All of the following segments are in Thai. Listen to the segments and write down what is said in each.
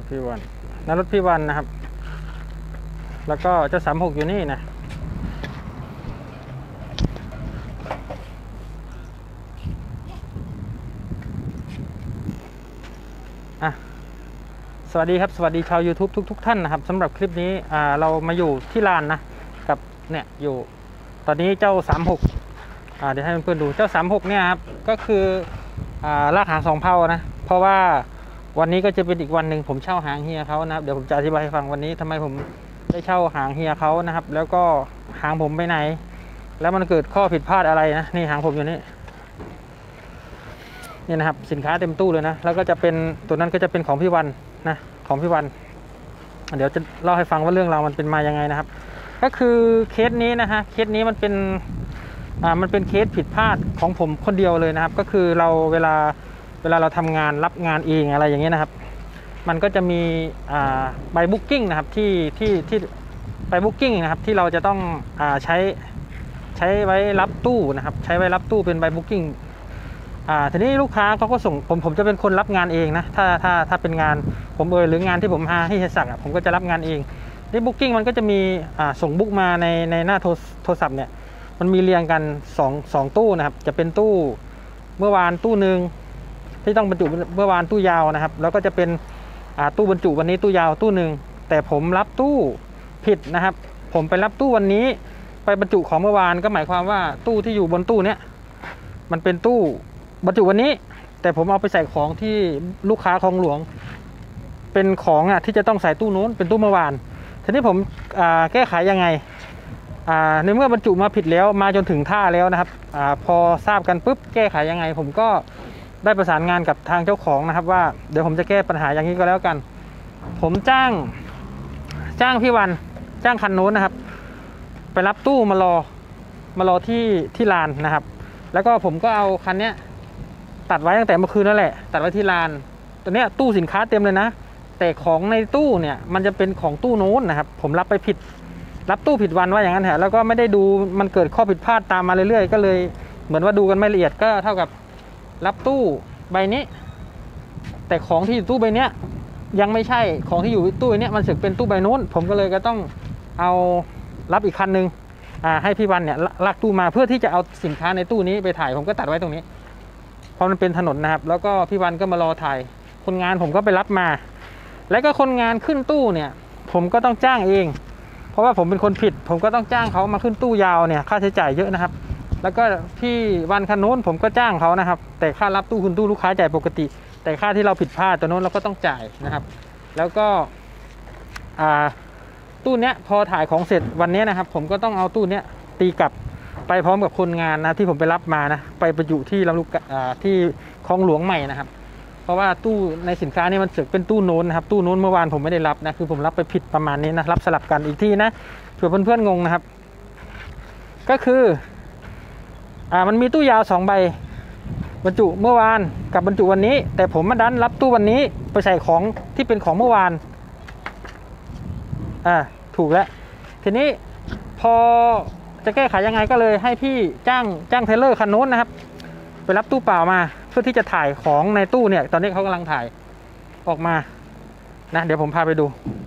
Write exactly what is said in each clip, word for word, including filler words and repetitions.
พี่วันนั่นรถพี่วันนะครับแล้วก็เจ้าสามหกอยู่นี่นะอ่ะสวัสดีครับสวัสดีชาว YouTube ทุกๆ ทท่านนะครับสำหรับคลิปนี้อ่าเรามาอยู่ที่ลานนะกับเนี่ยอยู่ตอนนี้เจ้าสามหกอ่าเดี๋ยวให้เพื่อนๆดูเจ้าสามหกเนี่ยครับก็คืออ่าลากหางสองเผานะเพราะว่าวันนี้ก็จะเป็นอีกวันหนึ่งผมเช่าหางเฮียเขานะครับเดี๋ยวผมจะอธิบายให้ฟังวันนี้ทำไมผมได้เช่าหางเฮียเขานะครับแล้วก็หางผมไปไหนแล้วมันเกิดข้อผิดพลาดอะไรนะนี่หางผมอยู่นี่นี่นะครับสินค้าเต็มตู้เลยนะแล้วก็จะเป็นตัวนั้นก็จะเป็นของพี่วันนะของพี่วันเดี๋ยวจะเล่าให้ฟังว่าเรื่องราวมันเป็นมายังไงนะครับก็คือเคสนี้นะฮะเคสนี้มันเป็นอ่ามันเป็นเคสผิดพลาดของผมคนเดียวเลยนะครับก็คือเราเวลาเวลาเราทำงานรับงานเองอะไรอย่างเงี้ยนะครับมันก็จะมีอ่าใบบุ๊กกิ้งนะครับที่ที่ที่ใบบุ๊กกิ้งนะครับที่เราจะต้องอ่าใช้ใช้ไว้รับตู้นะครับใช้ไว้รับตู้เป็นใบบุ๊กกิ้งอ่าทีนี้ลูกค้าเขาก็ส่งผมผมจะเป็นคนรับงานเองนะถ้าถ้าถ้าเป็นงานผมเออหรืองานที่ผมหาให้เฮียศักดิ์ผมก็จะรับงานเองนี่บุ๊กกิ้งมันก็จะมีอ่าส่งบุ๊กมาในในหน้าโทรโทรศัพท์เนี่ยมันมีเรียงกันสองสองตู้นะครับจะเป็นตู้เมื่อวานตู้หนึ่งที่ต้องบรรจุเมื่อวานตู้ยาวนะครับแล้วก็จะเป็นอ่าตู้บรรจุวันนี้ตู้ยาวตู้หนึ่งแต่ผมรับตู้ผิดนะครับผมไปรับตู้วันนี้ไปบรรจุของเมื่อวานก็หมายความว่าตู้ที่อยู่บนตู้เนี้ยมันเป็นตู้บรรจุวันนี้แต่ผมเอาไปใส่ของที่ลูกค้าคลองหลวงเป็นของอ่ะที่จะต้องใส่ตู้นู้นเป็นตู้เมื่อวานทีนี้ผมแก้ไขยังไงในเมื่อบรรจุมาผิดแล้วมาจนถึงท่าแล้วนะครับอพอทราบกันปุ๊บแก้ไขยังไงผมก็ได้ประสานงานกับทางเจ้าของนะครับว่าเดี๋ยวผมจะแก้ปัญหาอย่างนี้ก็แล้วกันผมจ้างจ้างพี่วันจ้างคันโน้นนะครับไปรับตู้มารอมารอที่ที่ลานนะครับแล้วก็ผมก็เอาคันนี้ตัดไว้ตั้งแต่เมื่อคืนนั่นแหละตัดไว้ที่ลานตัวเนี้ยตู้สินค้าเต็มเลยนะแต่ของในตู้เนี่ยมันจะเป็นของตู้โน้นนะครับผมรับไปผิดรับตู้ผิดวันว่าอย่างนั้นฮะแล้วก็ไม่ได้ดูมันเกิดข้อผิดพลาดตามมาเรื่อยๆก็เลยเหมือนว่าดูกันไม่ละเอียดก็เท่ากับรับตู้ใบนี้แต่ของที่อยู่ตู้ใบเนี้ยยังไม่ใช่ของที่อยู่ตู้เนี้ยมันสึกเป็นตู้ใบโน้นผมก็เลยก็ต้องเอารับอีกคันนึงอ่าให้พี่วันเนี่ยลากตู้มาเพื่อที่จะเอาสินค้าในตู้นี้ไปถ่ายผมก็ตัดไว้ตรงนี้เพราะมันเป็นถนนนะครับแล้วก็พี่วันก็มารอถ่ายคนงานผมก็ไปรับมาแล้วก็คนงานขึ้นตู้เนี่ยผมก็ต้องจ้างเองเพราะว่าผมเป็นคนผิดผมก็ต้องจ้างเขามาขึ้นตู้ยาวเนี่ยค่าใช้จ่ายเยอะนะครับแล้วก็พี่วันคันโน้นผมก็จ้างเขานะครับแต่ค่ารับตู้คุณตู้ลูกค้าจ่ายปกติแต่ค่าที่เราผิดพลาดตัวโน้นเราก็ต้องจ่ายนะครับแล้วก็อ่าตู้เนี้ยพอถ่ายของเสร็จวันนี้นะครับผมก็ต้องเอาตู้เนี้ยตีกลับไปพร้อมกับคนงานนะที่ผมไปรับมานะไปประจุที่ลำลูกอ่าที่คลองหลวงใหม่นะครับเพราะว่าตู้ในสินค้านี่มันเสือกเป็นตู้โน้นนะครับตู้โน้นเมื่อวานผมไม่ได้รับนะคือผมรับไปผิดประมาณนี้นะรับสลับกันอีกที่นะเผื่อเพื่อนๆงงนะครับก็คืออ่ามันมีตู้ยาวสองใบบรรจุเมื่อวานกับบรรจุวันนี้แต่ผมมาดันรับตู้วันนี้ไปใส่ของที่เป็นของเมื่อวานอ่าถูกแล้วทีนี้พอจะแก้ไขยังไงก็เลยให้พี่จ้างจ้างเทเลอร์คันโน้นนะครับไปรับตู้เปล่ามาเพื่อที่จะถ่ายของในตู้เนี่ยตอนนี้เขากำลังถ่ายออกมานะเดี๋ยวผมพาไปดู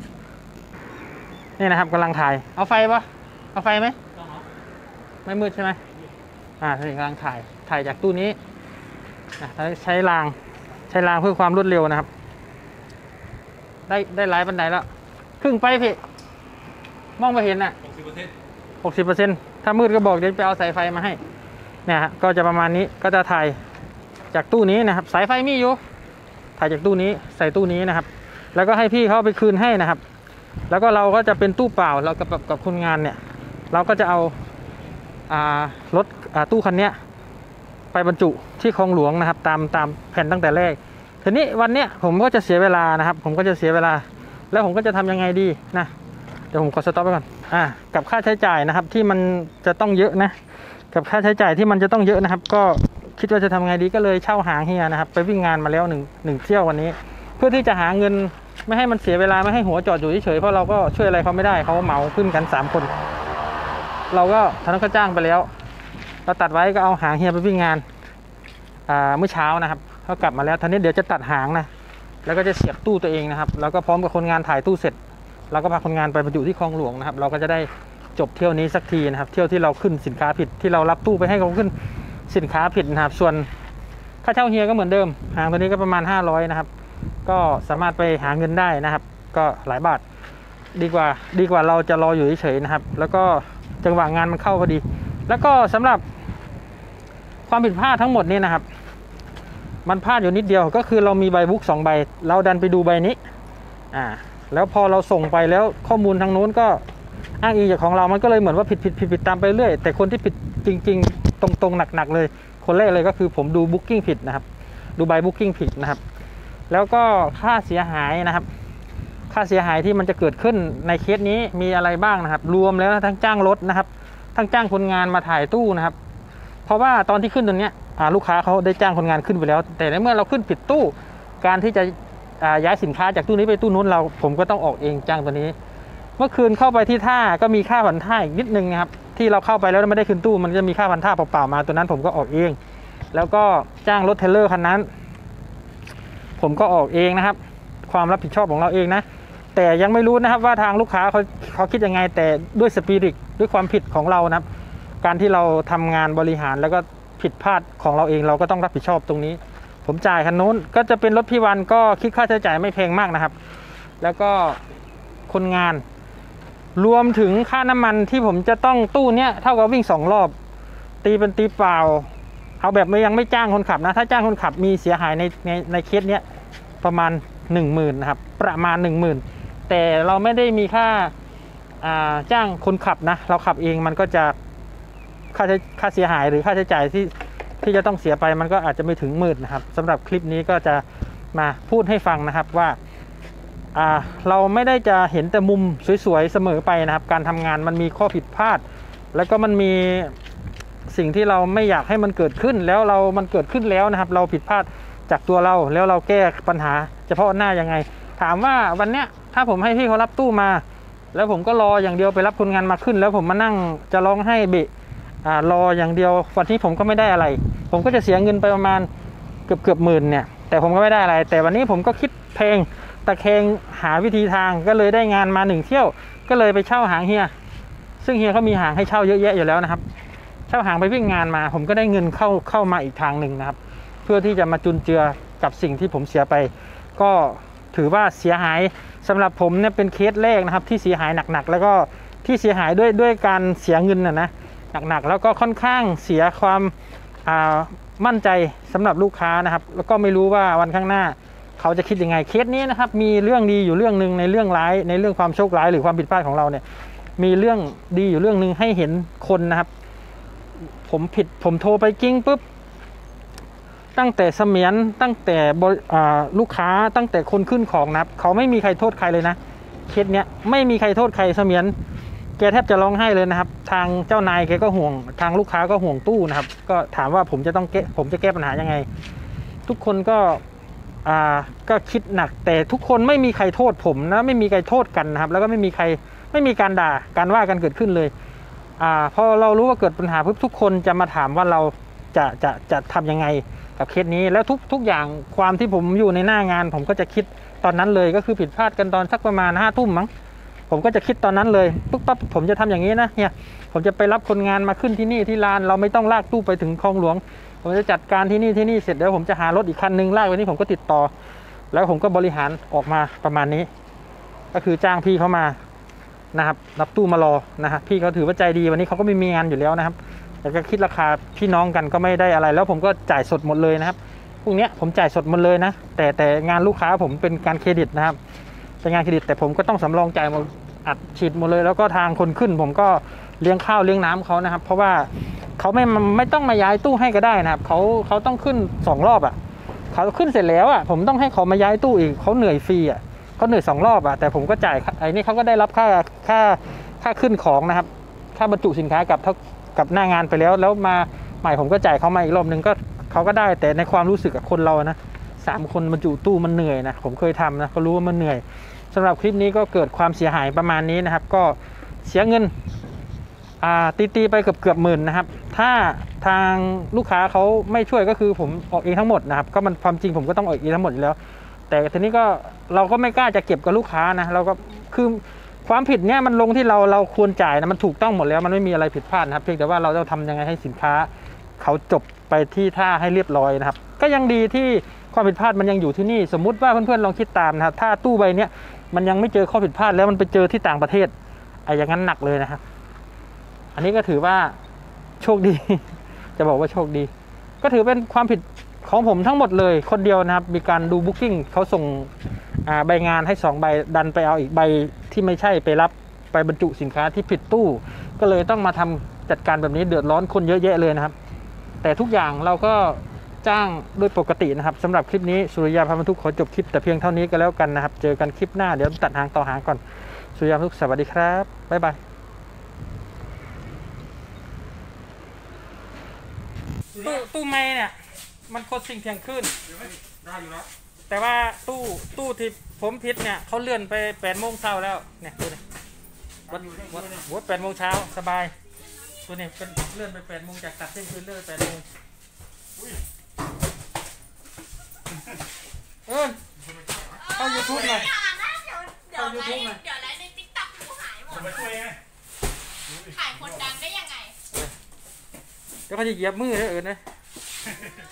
นี่นะครับกำลังถ่ายเอาไฟปะเอาไฟไหมไม่มืดใช่ไหมอ่าทีนี้กำลังถ่ายถ่ายจากตู้นี้นะใช้รางใช้รางเพื่อความรวดเร็วนะครับได้ได้ไลฟ์บันไดแล้วครึ่งไปพี่มองไปเห็นอ่ะหกสิบเปอร์เซ็นต์หกสิบเปอร์เซ็นต์ถ้ามืดก็บอกเดี๋ยวไปเอาสายไฟมาให้เนี่ยฮะก็จะประมาณนี้ก็จะถ่ายจากตู้นี้นะครับสายไฟมีอยู่ถ่ายจากตู้นี้ใส่ตู้นี้นะครับแล้วก็ให้พี่เขาไปคืนให้นะครับแล้วก็เราก็จะเป็นตู้เปล่าเรากับกับคนงานเนี่ยเราก็จะเอาอ่ารถอ่าตู้คันนี้ไปบรรจุที่คลองหลวงนะครับตามตามแผนตั้งแต่แรกทีนี้วันเนี้ยผมก็จะเสียเวลานะครับผมก็จะเสียเวลาแล้วผมก็จะทำยังไงดีนะเดี๋ยวผมขอสต็อปไปก่อนอ่ากับค่าใช้จ่ายนะครับที่มันจะต้องเยอะนะกับค่าใช้จ่ายที่มันจะต้องเยอะนะครับก็คิดว่าจะทำไงดีก็เลยเช่าหางเฮียนะครับไปวิ่งงานมาแล้วหนึ่งหนึ่งเที่ยววันนี้เพื่อที่จะหาเงินไม่ให้มันเสียเวลาไม่ให้หัวจอดอยู่เฉยๆเพราะเราก็ช่วยอะไรเขาไม่ได้เขาเหมาขึ้นกันสามคนเราก็ทางนั้นก็จ้างไปแล้วเราตัดไว้ก็เอาหางเฮียไปวิ่งงานอ่าเมื่อเช้านะครับเขากลับมาแล้วทีนี้เดี๋ยวจะตัดหางนะแล้วก็จะเสียบตู้ตัวเองนะครับแล้วก็พร้อมกับคนงานถ่ายตู้เสร็จเราก็พาคนงานไปบรรจุที่คลองหลวงนะครับเราก็จะได้จบเที่ยวนี้สักทีนะครับเที่ยวที่เราขึ้นสินค้าผิดที่เรารับตู้ไปให้เขาขึ้นสินค้าผิดนะครับส่วนค่าเช่าเฮียก็เหมือนเดิมหางตัวนี้ก็ประมาณห้าร้อยนะครับก็สามารถไปหาเงินได้นะครับก็หลายบาทดีกว่าดีกว่าเราจะรออยู่เฉยๆนะครับแล้วก็จังหวะงานมันเข้าพอดีแล้วก็สำหรับความผิดพลาดทั้งหมดนี้นะครับมันพลาดอยู่นิดเดียวก็คือเรามีใบบุ๊กสองใบเราดันไปดูใบนี้อ่าแล้วพอเราส่งไปแล้วข้อมูลทางโน้นก็อ้างอิงจากของเรามันก็เลยเหมือนว่าผิดผิดผิดผิดตามไปเรื่อยแต่คนที่ผิดจริงๆตรงๆหนักๆเลยคนแรกเลยก็คือผมดูบุ๊กิ้งผิดนะครับดูใบบุ๊กิ้งผิดนะครับแล้วก็ค่าเสียหายนะครับค่าเสียหายที่มันจะเกิดขึ้นในเคสนี้มีอะไรบ้างนะครับรวมแล้วนะทั้งจ้างรถนะครับทั้งจ้างคนงานมาถ่ายตู้นะครับเพราะว่าตอนที่ขึ้นตัวเนี้ยลูกค้าเขาได้จ้างคนงานขึ้นไปแล้วแต่ในเมื่อเราขึ้นผิดตู้การที่จะย้ายสินค้าจากตู้นี้ไปตู้นู้นเราผมก็ต้องออกเองจ้างตัวนี้เมื่อคืนเข้าไปที่ท่าก็มีค่าผ่อนท่าอีกนิดนึงนะครับที่เราเข้าไปแล้วไม่ได้ขึ้นตู้มันจะมีค่าผ่อนท่าเปล่าๆมาตัวนั้นผมก็ออกเองแล้วก็จ้างรถเทรลเลอร์คันนั้นผมก็ออกเองนะครับความรับผิดชอบของเราเองนะแต่ยังไม่รู้นะครับว่าทางลูกค้าเขาเขาคิดยังไงแต่ด้วยสปิริตด้วยความผิดของเรานะครับการที่เราทำงานบริหารแล้วก็ผิดพลาดของเราเองเราก็ต้องรับผิดชอบตรงนี้ผมจ่ายคันนู้นก็จะเป็นรถพี่วันก็คิดค่าใช้จ่ายไม่แพงมากนะครับแล้วก็คนงานรวมถึงค่าน้ำมันที่ผมจะต้องตู้เนี้ยเท่ากับวิ่งสองรอบตีเป็นตีเปล่าเอาแบบไม่ยังไม่จ้างคนขับนะถ้าจ้างคนขับมีเสียหายในในในเคสเนี้ยประมาณหนึ่งหมื่นนะครับประมาณหนึ่งหมื่นแต่เราไม่ได้มีค่าจ้างคนขับนะเราขับเองมันก็จะค่าใช้ค่าเสียหายหรือค่าใช้จ่ายที่ที่จะต้องเสียไปมันก็อาจจะไม่ถึงหมื่นนะครับสำหรับคลิปนี้ก็จะมาพูดให้ฟังนะครับว่าอ่าเราไม่ได้จะเห็นแต่มุมสวยๆเสมอไปนะครับการทำงานมันมีข้อผิดพลาดแล้วก็มันมีสิ่งที่เราไม่อยากให้มันเกิดขึ้นแล้วเรามันเกิดขึ้นแล้วนะครับเราผิดพลาดจากตัวเราแล้วเราแก้ปัญหาเฉพาะหน้ายังไงถามว่าวันเนี้ยถ้าผมให้พี่เขารับตู้มาแล้วผมก็รออย่างเดียวไปรับคนงานมาขึ้นแล้วผมมานั่งจะร้องให้เบะอ่ารออย่างเดียววันที่ผมก็ไม่ได้อะไรผมก็จะเสียเงินไปประมาณเกือบเกือบหมื่นเนี่ยแต่ผมก็ไม่ได้อะไรแต่วันนี้ผมก็คิดเพลงตะแคงหาวิธีทางก็เลยได้งานมาหนึ่งเที่ยวก็เลยไปเช่าหางเฮียซึ่งเฮียเขามีหางให้เช่าเยอะแยะอยู่แล้วนะครับเช่าหางไปวิ่งงานมาผมก็ได้เงินเข้าเข้ามาอีกทางหนึ่งนะครับเพื่อที่จะมาจุนเจือกับสิ่งที่ผมเสียไปก็ถือว่าเสียหายสำหรับผมเนี่ยเป็นเคสแรกนะครับที่เสียหายหนักๆแล้วก็ที่เสียหายด้วยด้วยการเสียเงินนะนะหนักๆแล้วก็ค่อนข้างเสียความมั่นใจสำหรับลูกค้านะครับแล้วก็ไม่รู้ว่าวันข้างหน้าเขาจะคิดยังไงเคสนี้นะครับมีเรื่องดีอยู่เรื่องหนึ่งในเรื่องร้ายในเรื่องความโชคร้ายหรือความผิดพลาดของเราเนี่ยมีเรื่องดีอยู่เรื่องหนึ่งให้เห็นคนนะครับผมผิดผมโทรไปกิ้งปุ๊บตั้งแต่เสมียนตั้งแต่ลูกค้าตั้งแต่คนขึ้นของนะครับเขาไม่มีใครโทษใครเลยนะเคสเนี้ยไม่มีใครโทษใครเสมียนแกแทบจะร้องไห้เลยนะครับทางเจ้านายแกก็ห่วงทางลูกค้าก็ห่วงตู้นะครับก็ถามว่าผมจะต้องแก้ผมจะแก้ปัญหายังไงทุกคนก็อ่าก็คิดหนักแต่ทุกคนไม่มีใครโทษผมนะไม่มีใครโทษกันนะครับแล้วก็ไม่มีใครไม่มีการด่าการว่ากันเกิดขึ้นเลยอ่าพอเรารู้ว่าเกิดปัญหาปุ๊บทุกคนจะมาถามว่าเราจะจะจะทำยังไงกับเคสนี้แล้วทุกทุกอย่างความที่ผมอยู่ในหน้างานผมก็จะคิดตอนนั้นเลยก็คือผิดพลาดกันตอนสักประมาณห้าทุ่มมั้งผมก็จะคิดตอนนั้นเลยปุ๊บปั๊บผมจะทำอย่างนี้นะเนี่ยผมจะไปรับคนงานมาขึ้นที่นี่ที่ลานเราไม่ต้องลากตู้ไปถึงคลองหลวงผมจะจัดการที่นี่ที่นี่เสร็จแล้วผมจะหารถอีกคันนึงลากไปนี่ผมก็ติดต่อแล้วผมก็บริหารออกมาประมาณนี้ก็คือจ้างพี่เขามานะครับรับตู้มารอนะฮะพี่เขาถือว่าใจดีวันนี้เขาก็ไม่มีงานอยู่แล้วนะครับแต่ก็คิดราคาพี่น้องกันก็ไม่ได้อะไรแล้วผมก็จ่ายสดหมดเลยนะครับพวกนี้ผมจ่ายสดหมดเลยนะแต่แต่งานลูกค้าผมเป็นการเครดิตนะครับเป็นงานเครดิตแต่ผมก็ต้องสำรองจ่ายมาอัดฉีดหมดเลยแล้วก็ทางคนขึ้นผมก็เลี้ยงข้าวเลี้ยงน้ำเขานะครับเพราะว่าเขาไม่ไม่ต้องมาย้ายตู้ให้ก็ได้นะครับเขาเขาต้องขึ้นสองรอบอ่ะเขาขึ้นเสร็จแล้วอ่ะผมต้องให้เขามาย้ายตู้อีกเขาเหนื่อยฟรีอ่ะเขาเหนื่อยสองรอบอ่ะแต่ผมก็จ่ายไอ้นี่เขาก็ได้รับค่าค่าค่าขึ้นของนะครับค่าบรรจุสินค้ากับเท่ากับหน้างานไปแล้วแล้วมาใหม่ผมก็จ่ายเขามาอีกรอบนึงก็เขาก็ได้แต่ในความรู้สึกกับคนเรานะสามคนบรรจุตู้มันเหนื่อยนะผมเคยทำนะเขารู้ว่ามันเหนื่อยสำหรับคลิปนี้ก็เกิดความเสียหายประมาณนี้นะครับก็เสียเงินอ่าตีตีไปเกือบเกือบหมื่นนะครับถ้าทางลูกค้าเขาไม่ช่วยก็คือผมออกเองทั้งหมดนะครับก็มันความจริงผมก็ต้องออกเองทั้งหมดอยู่แล้วแต่ทีนี้ก็เราก็ไม่กล้าจะเก็บกับลูกค้านะเราก็คือความผิดเนี้ยมันลงที่เราเราควรจ่ายนะมันถูกต้องหมดแล้วมันไม่มีอะไรผิดพลาดนะครับเพียงแต่ว่าเราจะทำยังไงให้สินค้าเขาจบไปที่ท่าให้เรียบร้อยนะครับก็ยังดีที่ความผิดพลาดมันยังอยู่ที่นี่สมมุติว่าเพื่อนๆลองคิดตามนะครับถ้าตู้ใบเนี้ยมันยังไม่เจอข้อผิดพลาดแล้วมันไปเจอที่ต่างประเทศไอ้อย่างนั้นหนักเลยนะครับอันนี้ก็ถือว่าโชคดี จะบอกว่าโชคดีก็ถือเป็นความผิดของผมทั้งหมดเลยคนเดียวนะครับมีการดูบุ๊กิ้งเขาส่งใบงานให้สองใบดันไปเอาอีกใบที่ไม่ใช่ไปรับไปบรรจุสินค้าที่ผิดตู้ก็เลยต้องมาทำจัดการแบบนี้เดือดร้อนคนเยอะแยะเลยนะครับแต่ทุกอย่างเราก็จ้างด้วยปกตินะครับสำหรับคลิปนี้สุริยาพาบรรทุกขอจบคลิปแต่เพียงเท่านี้ก็แล้วกันนะครับเจอกันคลิปหน้าเดี๋ยวตัดหางต่อหางก่อนสุริยาพาบรรทุกสวัสดีครับบ๊ายบายตู้ตู้ไม้เนี่ยมันคนสิ่งเพียงขึ้นได้อยู่แล้วแต่ว่าตู้ตู้ที่ผมพิษเนี่ยเขาเลื่อนไปแปดโมงเช้าแล้วเนี่ยดูนี่วันวันวันแปดโมงเช้าสบายตัวนี้เป็นเลื่อนไปแปดโมงจากตัดเส้นคืนเลื่อนไปแปดโมงเออเข้ายูทูบหน่อยเข้ายูทูบหน่อยเดี๋ยวไลฟ์ในติ๊กต็อกกูหายหมดขายคนดังได้ยังไงเดี๋ยวเขาจะเหยียบมือให้เอิญนะ